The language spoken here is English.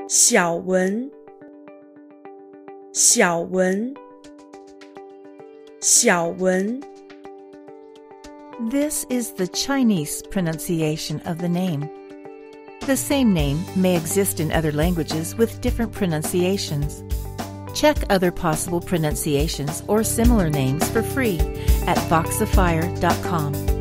小文，小文，小文。 This is the Chinese pronunciation of the name. The same name may exist in other languages with different pronunciations. Check other possible pronunciations or similar names for free at Voxifier.com.